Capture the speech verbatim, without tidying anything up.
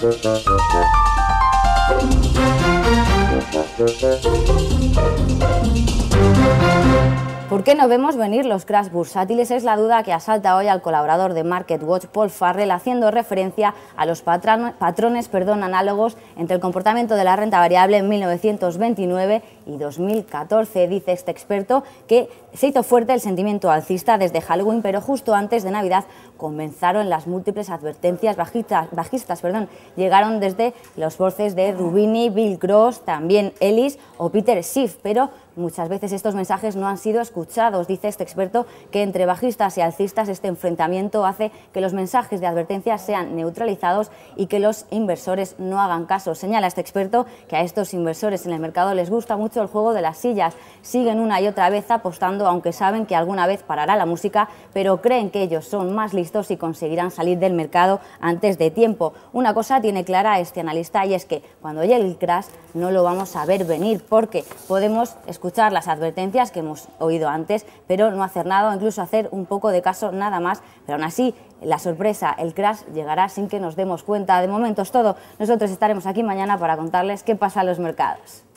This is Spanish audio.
¿Por qué no vemos venir los crash bursátiles? Es la duda que asalta hoy al colaborador de MarketWatch, Paul Farrell, haciendo referencia a los patrones perdón, análogos entre el comportamiento de la renta variable en mil novecientos veintinueve y dos mil catorce. Dice este experto que se hizo fuerte el sentimiento alcista desde Halloween, pero justo antes de Navidad comenzaron las múltiples advertencias bajistas, bajistas perdón, llegaron desde los voces de Rubini, Bill Gross, también Ellis o Peter Schiff, pero muchas veces estos mensajes no han sido escuchados. Dice este experto que entre bajistas y alcistas este enfrentamiento hace que los mensajes de advertencia sean neutralizados y que los inversores no hagan caso. Señala este experto que a estos inversores en el mercado les gusta mucho el juego de las sillas. Siguen una y otra vez apostando, aunque saben que alguna vez parará la música, pero creen que ellos son más listos y conseguirán salir del mercado antes de tiempo. Una cosa tiene clara este analista y es que cuando llegue el crash no lo vamos a ver venir, porque podemos escuchar las advertencias que hemos oído antes, pero no hacer nada o incluso hacer un poco de caso nada más, pero aún así la sorpresa, el crash llegará sin que nos demos cuenta. De momento es todo, nosotros estaremos aquí mañana para contarles qué pasa en los mercados.